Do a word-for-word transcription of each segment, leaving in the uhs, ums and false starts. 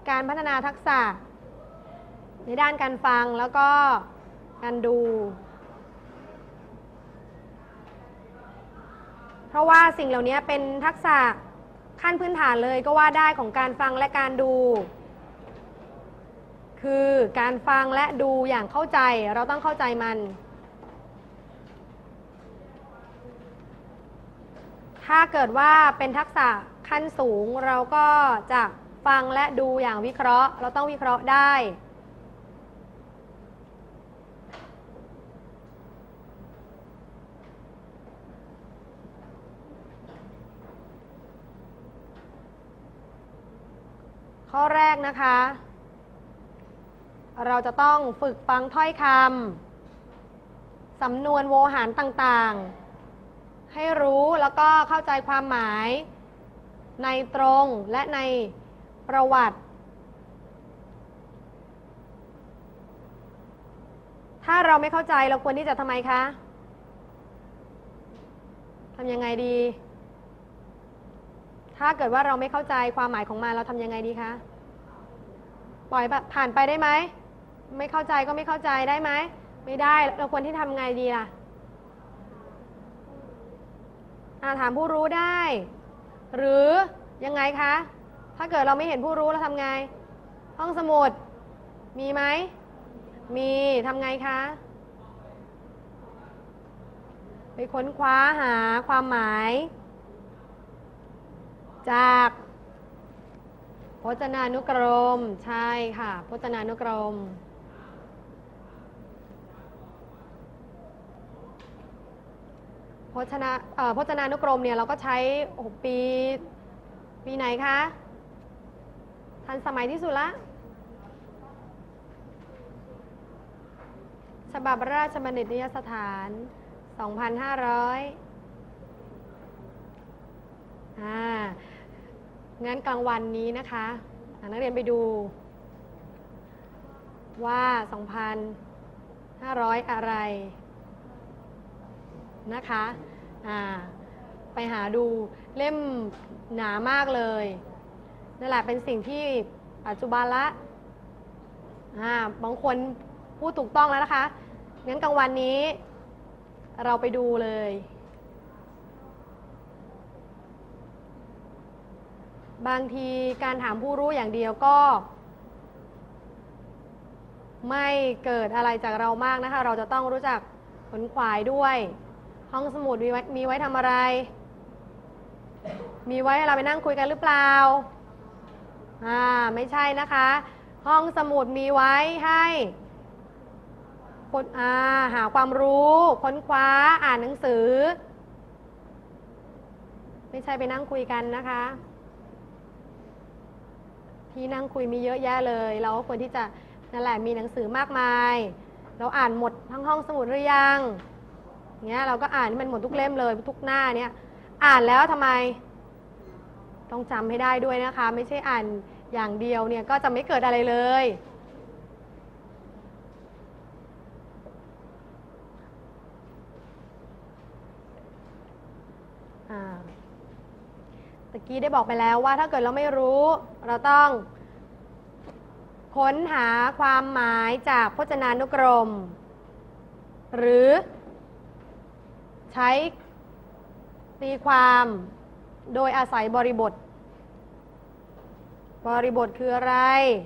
การพัฒนาทักษะในด้านการฟังแล้วก็การดูเพราะว่าสิ่งเหล่านี้เป็นทักษะขั้นพื้นฐานเลยก็ว่าได้ของการฟังและการดูคือการฟังและดูอย่างเข้าใจเราต้องเข้าใจมันถ้าเกิดว่าเป็นทักษะขั้นสูงเราก็จะฟังและดูอย่างวิเคราะห์เราต้องวิเคราะห์ได้ข้อแรกนะคะเราจะต้องฝึกฟังถ้อยคำสำนวนโวหารต่างๆให้รู้แล้วก็เข้าใจความหมายในตรงและในประวัติถ้าเราไม่เข้าใจเราควรที่จะทำไมคะทำยังไงดีถ้าเกิดว่าเราไม่เข้าใจความหมายของมันเราทำยังไงดีคะปล่อยผ่านไปได้ไหมไม่เข้าใจก็ไม่เข้าใจได้ไหมไม่ได้เราควรที่ทำไงดีล่ะถามผู้รู้ได้หรือยังไงคะถ้าเกิดเราไม่เห็นผู้รู้เราทำไงห้องสมุดมีไหมมีทำไงคะไปค้นคว้าหาความหมายจากพจนานุกรมใช่ค่ะพจนานุกรมพจนาเอ่อพจนานุกรมเนี่ยเราก็ใช้ปีปีไหนคะทันสมัยที่สุดละฉบับราชบัณฑิตยสถาน สองพันห้าร้อย อ่างั้นกลางวันนี้นะคะนักเรียนไปดูว่า สองพันห้าร้อย อะไรนะคะอ่าไปหาดูเล่มหนามากเลยนั่นแหละเป็นสิ่งที่ปัจจุบันละอ่าบางคนพูดถูกต้องแล้วนะคะงั้นกลางวันนี้เราไปดูเลยบางทีการถามผู้รู้อย่างเดียวก็ไม่เกิดอะไรจากเรามากนะคะเราจะต้องรู้จักขนขวายด้วยห้องสมุดมีไว้มีไว้ทำอะไรมีไว้ให้เราไปนั่งคุยกันหรือเปล่าอ่าไม่ใช่นะคะห้องสมุดมีไว้ให้คนอ่าหาความรู้ค้นคว้าอ่านหนังสือไม่ใช่ไปนั่งคุยกันนะคะที่นั่งคุยมีเยอะแยะเลยเราก็ควรที่จะนั่นแหละมีหนังสือมากมายเราอ่านหมดทั้งห้องสมุดหรือยังเนี้ยเราก็อ่านให้มันหมดทุกเล่มเลยทุกหน้าเนี้ยอ่านแล้วทำไมต้องจำให้ได้ด้วยนะคะไม่ใช่อ่านอย่างเดียวเนี่ยก็จะไม่เกิดอะไรเลยอ่าตะกี้ได้บอกไปแล้วว่าถ้าเกิดเราไม่รู้เราต้องค้นหาความหมายจากพจนานุกรมหรือใช้ตีความโดยอาศัยบริบทบริบทคืออะไร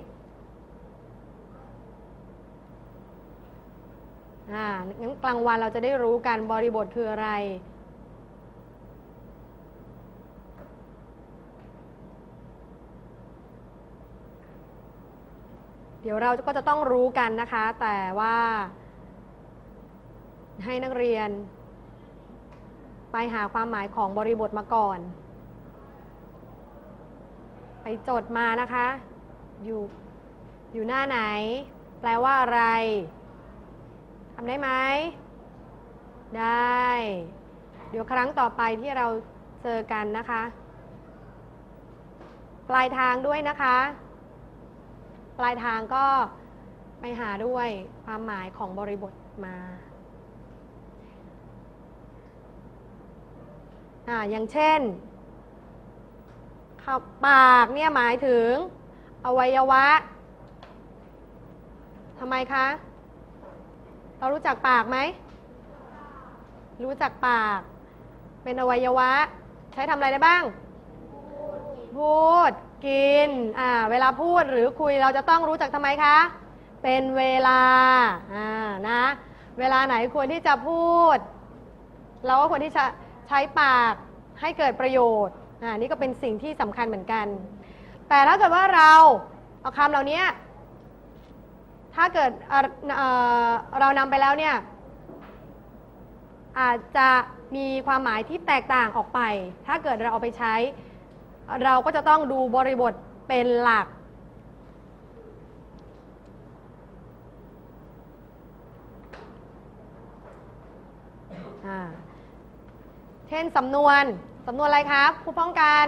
อ่างั้นกลางวันเราจะได้รู้กันบริบทคืออะไรเดี๋ยวเราก็จะต้องรู้กันนะคะแต่ว่าให้นักเรียนไปหาความหมายของบริบทมาก่อนไปจดมานะคะอยู่อยู่หน้าไหนแปลว่าอะไรทำได้ไหมได้เดี๋ยวครั้งต่อไปที่เราเจอกันนะคะปลายทางด้วยนะคะปลายทางก็ไปหาด้วยความหมายของบริบทมาอ่าอย่างเช่นปากเนี่ยหมายถึงอวัยวะทำไมคะเรารู้จักปากไหมรู้จักปากเป็นอวัยวะใช้ทำอะไรได้บ้างพูดกินอ่าเวลาพูดหรือคุยเราจะต้องรู้จักทำไมคะเป็นเวลาอ่านะเวลาไหนควรที่จะพูดเราก็ควรที่จะใช้ปากให้เกิดประโยชน์อ่านี่ก็เป็นสิ่งที่สำคัญเหมือนกันแต่ถ้าเกิดว่าเราเอาคำเหล่านี้ถ้าเกิดเอ่อเรานำไปแล้วเนี่ยอาจจะมีความหมายที่แตกต่างออกไปถ้าเกิดเราเอาไปใช้เราก็จะต้องดูบริบทเป็นหลักเช่นสำนวนสำนวนอะไรครับผู้ป้องกัน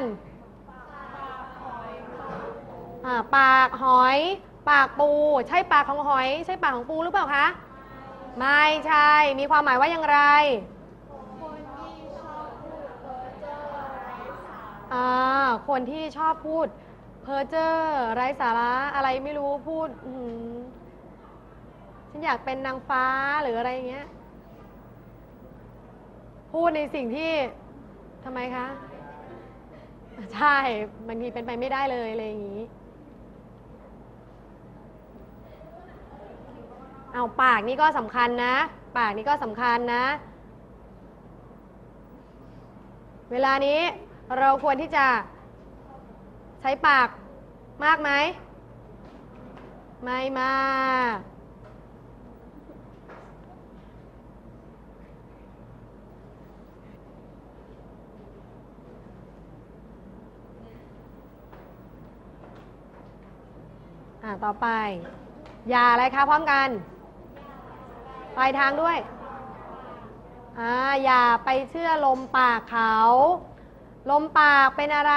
ปากหอยปากปูใช่ปากของหอยใช่ปากของปูหรือเปล่าคะไม่ใช่มีความหมายว่าอย่างไรคนที่ชอบพูดเพ้อเจ้อไร้สาระอะไรไม่รู้พูดฉันอยากเป็นนางฟ้าหรืออะไรอย่างเงี้ยพูดในสิ่งที่ทำไมคะใช่บางทีเป็นไปไม่ได้เลยอะไรอย่างนี้เอาปากนี่ก็สำคัญนะปากนี่ก็สำคัญนะเวลานี้เราควรที่จะใช้ปากมากไหมไม่มากอ่าต่อไปอย่าอะไรคะพร้อมกันปลายทางด้วยอ่าอย่าไปเชื่อลมปากเขาลมปากเป็นอะไร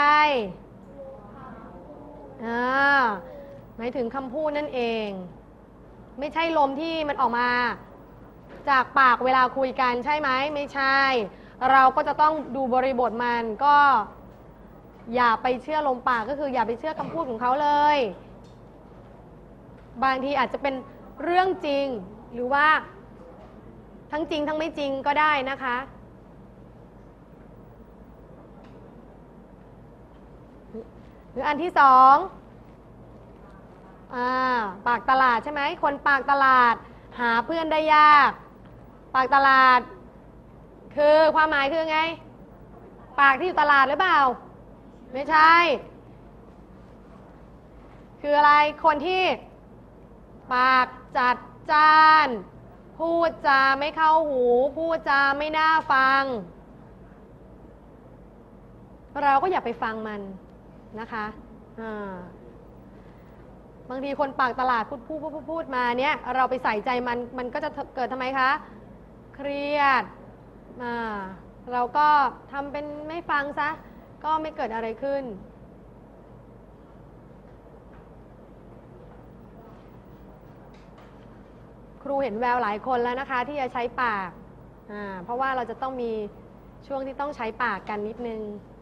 อ่าหมายถึงคำพูดนั่นเองไม่ใช่ลมที่มันออกมาจากปากเวลาคุยกันใช่ไหมไม่ใช่เราก็จะต้องดูบริบทมันก็อย่าไปเชื่อลมปากก็คืออย่าไปเชื่อคำพูดของเขาเลยบางทีอาจจะเป็นเรื่องจริงหรือว่าทั้งจริงทั้งไม่จริงก็ได้นะคะหรืออันที่สองอ่าปากตลาดใช่ไหมคนปากตลาดหาเพื่อนได้ยากปากตลาดคือความหมายคือไงปากที่อยู่ตลาดหรือเปล่าไม่ใช่คืออะไรคนที่ปากจัดจ้านพูดจาไม่เข้าหูพูดจาไม่น่าฟังเราก็อย่าไปฟังมันนะคะบางทีคนปากตลาดพูดพูดพูดพูดมาเนี้ยเราไปใส่ใจมันมันก็จะเกิดทำไมคะเครียดเราก็ทำเป็นไม่ฟังซะก็ไม่เกิดอะไรขึ้นครูเห็นแววหลายคนแล้วนะคะที่จะใช้ปากอ่าเพราะว่าเราจะต้องมีช่วงที่ต้องใช้ปากกันนิดนึง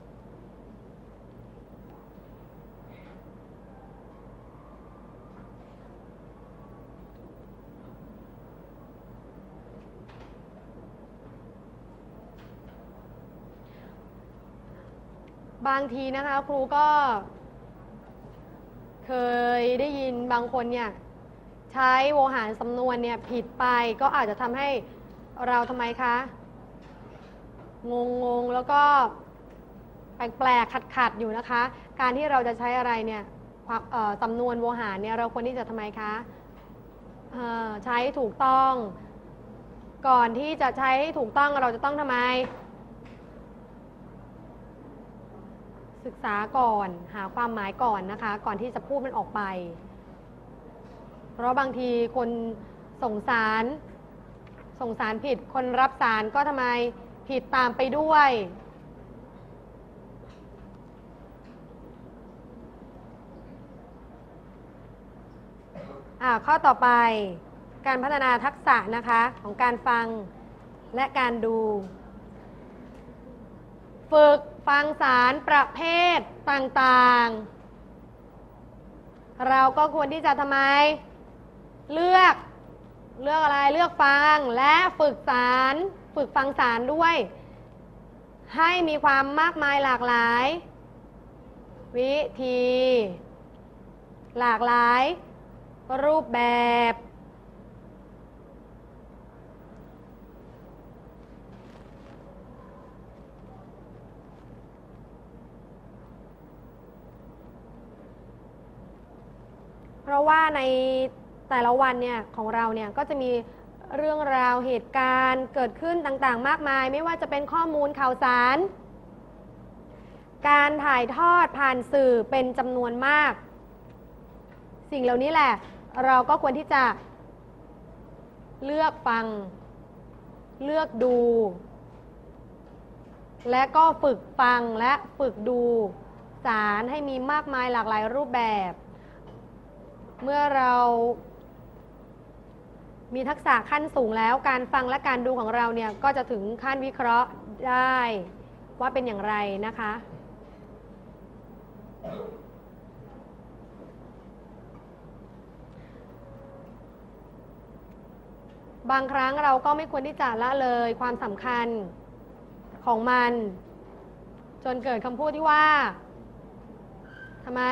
บางทีนะคะครูก็เคยได้ยินบางคนเนี่ยใช้โวหารสำนวนเนี่ยผิดไปก็อาจจะทำให้เราทำไมคะงงงแล้วก็แปลกๆขัดๆอยู่นะคะการที่เราจะใช้อะไรเนี่ยสำนวนโวหารเนี่ยเราควรที่จะทำไมคะใช้ถูกต้องก่อนที่จะใช้ถูกต้องเราจะต้องทำไมศึกษาก่อนหาความหมายก่อนนะคะก่อนที่จะพูดมันออกไปเพราะบางทีคนส่งสารส่งสารผิดคนรับสารก็ทำไมผิดตามไปด้วยอ่าข้อต่อไปการพัฒนาทักษะนะคะของการฟังและการดูฝึกฟังสารประเภทต่างๆเราก็ควรที่จะทำไมเลือกเลือกอะไรเลือกฟังและฝึกสารฝึกฟังสารด้วย ให้มีความมากมายหลากหลายวิธีหลากหลายรูปแบบเพราะว่าในแต่ละวันเนี่ยของเราเนี่ยก็จะมีเรื่องราวเหตุการณ์เกิดขึ้นต่างๆมากมายไม่ว่าจะเป็นข้อมูลข่าวสารการถ่ายทอดผ่านสื่อเป็นจำนวนมากสิ่งเหล่านี้แหละเราก็ควรที่จะเลือกฟังเลือกดูและก็ฝึกฟังและฝึกดูสารให้มีมากมายหลากหลายรูปแบบเมื่อเรามีทักษะขั้นสูงแล้วการฟังและการดูของเราเนี่ยก็จะถึงขั้นวิเคราะห์ได้ว่าเป็นอย่างไรนะคะบางครั้งเราก็ไม่ควรที่จะละเลยความสำคัญของมันจนเกิดคำพูดที่ว่าทำไม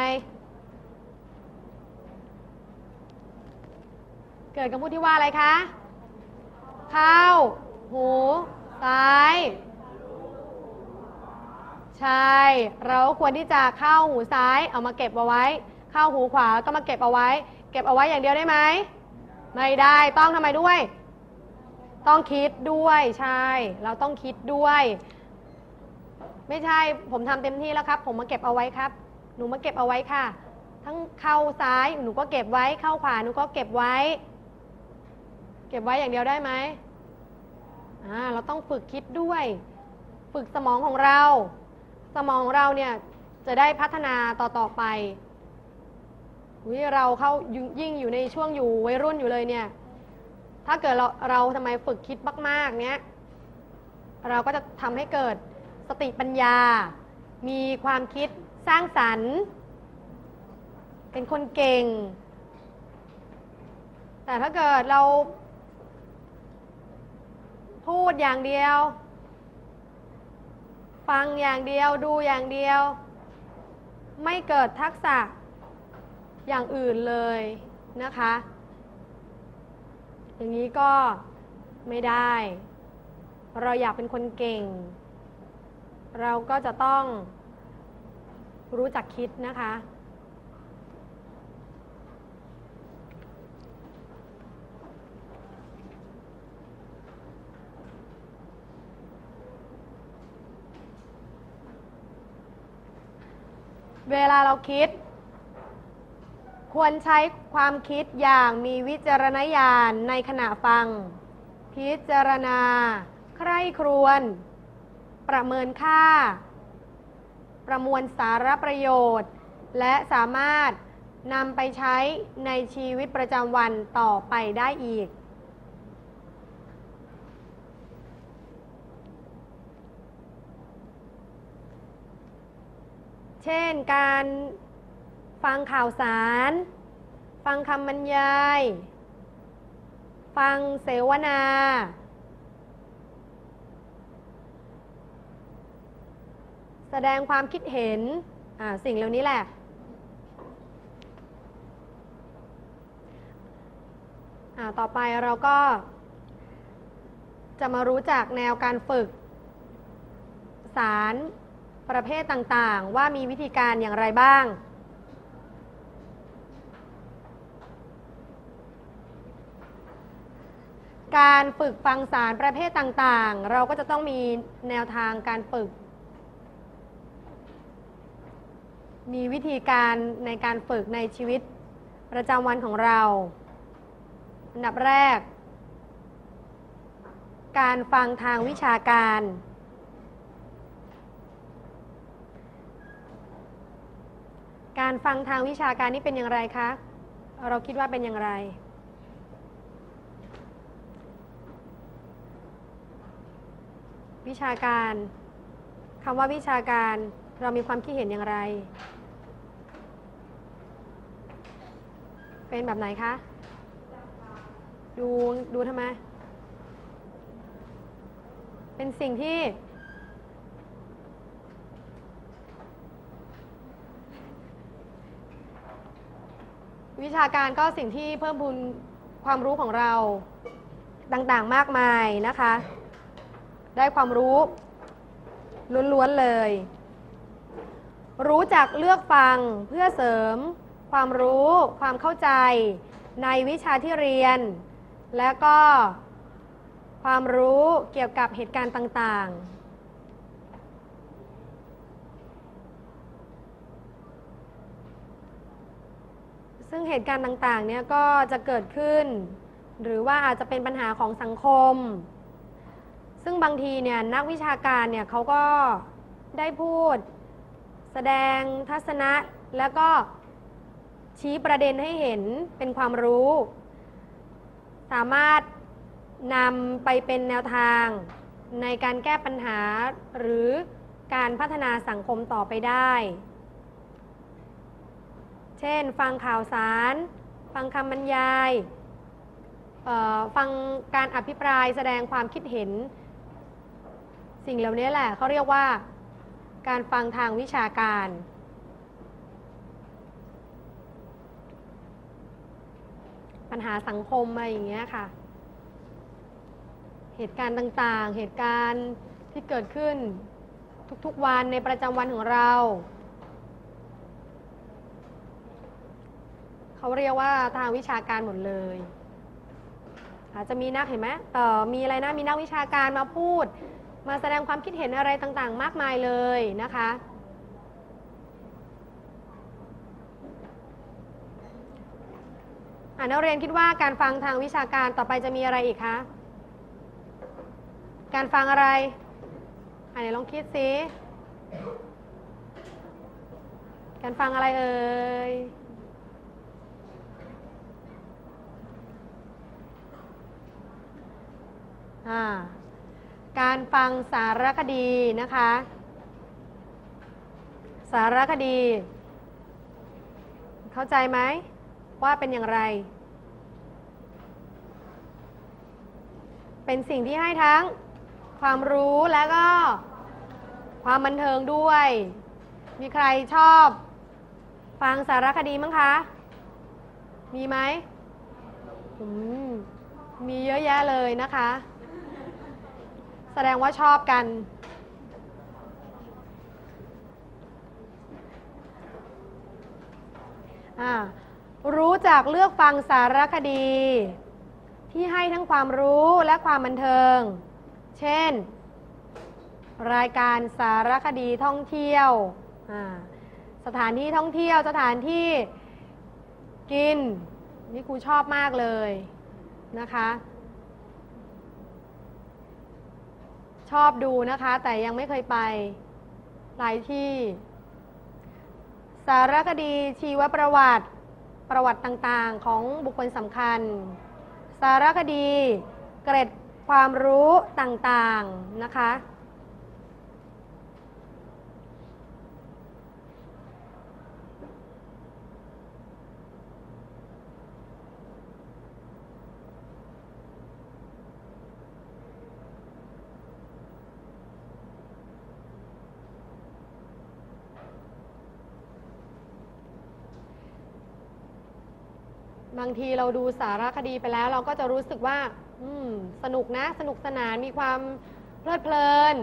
เกิดคำพูดที่ว่าอะไรคะเข้าหูซ้ายใช่เราควรที่จะเข้าหูซ้ายเอามาเก็บเอาไว้เข้าหูขวาก็มาเก็บเอาไว้เก็บเอาไว้อย่างเดียวได้ไหมไม่ได้ต้องทำไมด้วยต้องคิดด้วยใช่เราต้องคิดด้วยไม่ใช่ผมทำเต็มที่แล้วครับผมมาเก็บเอาไว้ครับหนูมาเก็บเอาไว้ค่ะทั้งเข้าซ้ายหนูก็เก็บไว้เข้าขวาหนูก็เก็บไว้เก็บไว้อย่างเดียวได้ไหมอ่าเราต้องฝึกคิดด้วยฝึกสมองของเราสมองของเราเนี่ยจะได้พัฒนาต่อๆไปวิเราเข้ายิ่งอยู่ในช่วงอยู่วัยรุ่นอยู่เลยเนี่ยถ้าเกิดเราเราทำไมฝึกคิดมากๆเนี้ยเราก็จะทำให้เกิดสติปัญญามีความคิดสร้างสรรค์เป็นคนเก่งแต่ถ้าเกิดเราพูดอย่างเดียวฟังอย่างเดียวดูอย่างเดียวไม่เกิดทักษะอย่างอื่นเลยนะคะอย่างนี้ก็ไม่ได้เราอยากเป็นคนเก่งเราก็จะต้องรู้จักคิดนะคะเวลาเราคิดควรใช้ความคิดอย่างมีวิจารณญาณในขณะฟังพิจารณาใคร่ครวญประเมินค่าประมวลสาระประโยชน์และสามารถนำไปใช้ในชีวิตประจำวันต่อไปได้อีกเช่นการฟังข่าวสารฟังคำบรรยายฟังเสวนาแสดงความคิดเห็นสิ่งเหล่านี้แหละต่อไปเราก็จะมารู้จักแนวการฝึกสารประเภทต่างๆว่ามีวิธีการอย่างไรบ้างการฝึกฟังสารประเภทต่างๆเราก็จะต้องมีแนวทางการฝึกมีวิธีการในการฝึกในชีวิตประจำวันของเราอันดับแรกการฟังทางวิชาการการฟังทางวิชาการนี่เป็นอย่างไรคะเราคิดว่าเป็นอย่างไรวิชาการคำว่าวิชาการเรามีความคิดเห็นอย่างไรเป็นแบบไหนคะดูดูทำไมเป็นสิ่งที่วิชาการก็สิ่งที่เพิ่มพูนความรู้ของเราต่างๆมากมายนะคะได้ความรู้ล้วนๆเลยรู้จักเลือกฟังเพื่อเสริมความรู้ความเข้าใจในวิชาที่เรียนและก็ความรู้เกี่ยวกับเหตุการณ์ต่างๆซึ่งเหตุการณ์ต่างๆเนี่ยก็จะเกิดขึ้นหรือว่าอาจจะเป็นปัญหาของสังคมซึ่งบางทีเนี่ยนักวิชาการเนี่ยเขาก็ได้พูดแสดงทัศนะแล้วก็ชี้ประเด็นให้เห็นเป็นความรู้สามารถนำไปเป็นแนวทางในการแก้ปัญหาหรือการพัฒนาสังคมต่อไปได้เช่นฟังข่าวสารฟังคำบรรยายฟังการอภิปรายแสดงความคิดเห็นสิ่งเหล่านี้แหละเขาเรียกว่าการฟังทางวิชาการปัญหาสังคมอะไรอย่างเงี้ยค่ะเหตุการณ์ต่างๆเหตุการณ์ที่เกิดขึ้นทุกๆวันในประจำวันของเราเขาเรียกว่าทางวิชาการหมดเลยอาจจะมีนักเห็นไหมเอ่อมีอะไรนะมีนักวิชาการมาพูดมาแสดงความคิดเห็นอะไรต่างๆมากมายเลยนะคะอ่านักเรียนคิดว่าการฟังทางวิชาการต่อไปจะมีอะไรอีกคะการฟังอะไรอ่าไหนลองคิดสิการฟังอะไรเอ่ยอ่าการฟังสารคดีนะคะสารคดีเข้าใจไหมว่าเป็นอย่างไรเป็นสิ่งที่ให้ทั้งความรู้และก็ความบันเทิงด้วยมีใครชอบฟังสารคดีมั้งคะมีไหมอืมมีเยอะแยะเลยนะคะแสดงว่าชอบกันรู้จักเลือกฟังสารคดีที่ให้ทั้งความรู้และความบันเทิงเช่นรายการสารคดีท่องเที่ยวสถานที่ท่องเที่ยวสถานที่กินนี่ครูชอบมากเลยนะคะชอบดูนะคะแต่ยังไม่เคยไปหลายที่สารคดีชีวประวัติประวัติต่างๆของบุคคลสำคัญสารคดีเกร็ดความรู้ต่างๆนะคะบางทีเราดูสารคดีไปแล้วเราก็จะรู้สึกว่าอืมสนุกนะสนุกสนานมีความเพลิดเพลิน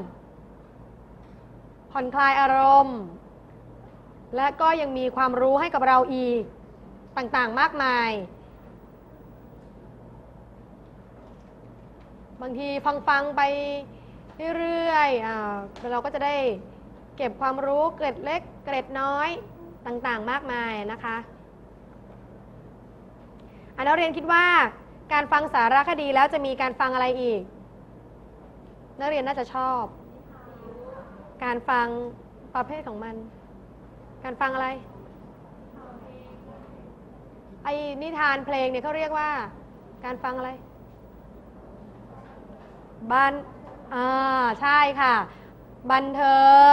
ผ่อนคลายอารมณ์และก็ยังมีความรู้ให้กับเราอีกต่างๆมากมายบางทีฟังๆไปเรื่อยๆอ่าเราก็จะได้เก็บความรู้เกร็ดเล็กเกร็ดน้อยต่างๆมากมายนะคะอันนักเรียนคิดว่าการฟังสารคดีแล้วจะมีการฟังอะไรอีกนักเรียนน่าจะชอบการฟังประเภทของมันการฟังอะไรไอ้นิทานเพลงเนี่ยเขาเรียกว่าการฟังอะไรบันอ่าใช่ค่ะบันเทิง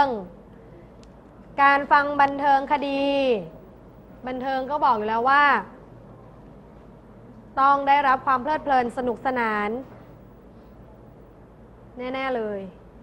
การฟังบันเทิงคดีบันเทิงก็บอกอยู่แล้วว่าต้องได้รับความเพลิดเพลินสนุกสนาน แน่ๆเลย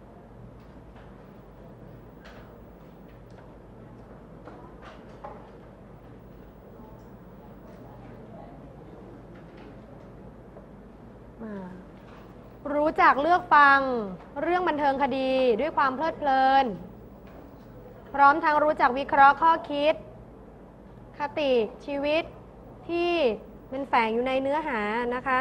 รู้จักเลือกฟังเรื่องบันเทิงคดีด้วยความเพลิดเพลินพร้อมทั้งรู้จักวิเคราะห์ข้อคิดคติชีวิตที่มันแฝงอยู่ในเนื้อหานะคะ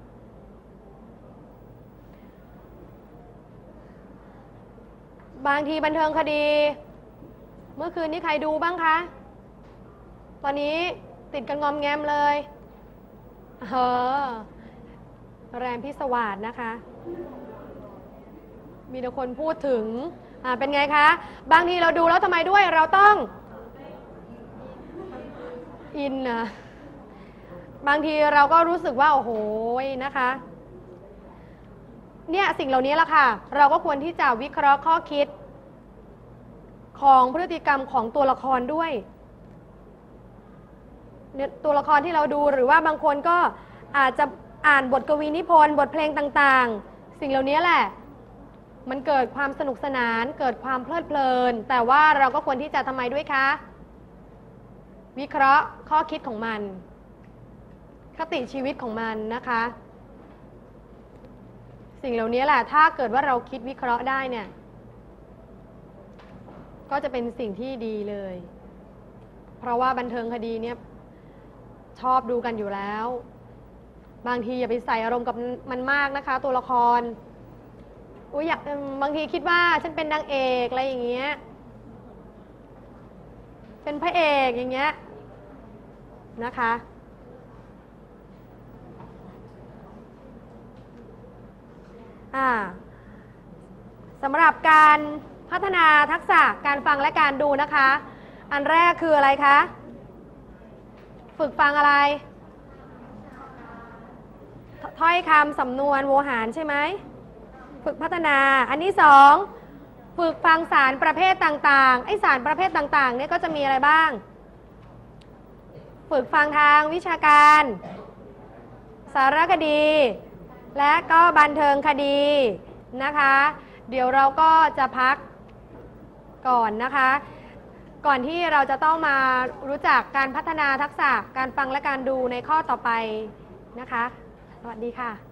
บางทีบันเทิงคดีเมื่อคืนนี้ใครดูบ้างคะตอนนี้ติดกันงอมแงมเลยเออแรมพิศวาสนะคะมีแต่คนพูดถึงอ่าเป็นไงคะบางทีเราดูแล้วทำไมด้วยเราต้องอินนะบางทีเราก็รู้สึกว่าโอ้โหนะคะเนี่ยสิ่งเหล่านี้ล่ะค่ะเราก็ควรที่จะวิเคราะห์ข้อคิดของพฤติกรรมของตัวละครด้วยเนี่ยตัวละครที่เราดูหรือว่าบางคนก็อาจจะอ่านบทกวีนิพนธ์บทเพลงต่างๆสิ่งเหล่านี้แหละมันเกิดความสนุกสนานเกิดความเพลิดเพลินแต่ว่าเราก็ควรที่จะทำไมด้วยคะวิเคราะห์ข้อคิดของมันคติชีวิตของมันนะคะสิ่งเหล่านี้แหละถ้าเกิดว่าเราคิดวิเคราะห์ได้เนี่ยก็จะเป็นสิ่งที่ดีเลยเพราะว่าบันเทิงคดีเนี่ยชอบดูกันอยู่แล้วบางทีอย่าไปใส่อารมณ์กับมันมากนะคะตัวละครอุ๊ยอยากบางทีคิดว่าฉันเป็นนางเอกอะไรอย่างเงี้ยเป็นพระเอกอย่างเงี้ยนะคะอ่าสำหรับการพัฒนาทักษะการฟังและการดูนะคะอันแรกคืออะไรคะฝึกฟังอะไรถ้อยคำสำนวนโวหารใช่ไหมฝึกพัฒนาอันที่สองฝึกฟังสารประเภทต่างๆไอสารประเภทต่างๆเนี่ยก็จะมีอะไรบ้างฝึกฟังทางวิชาการสารคดีและก็บันเทิงคดีนะคะเดี๋ยวเราก็จะพักก่อนนะคะก่อนที่เราจะต้องมารู้จักการพัฒนาทักษะการฟังและการดูในข้อต่อไปนะคะสวัสดีค่ะ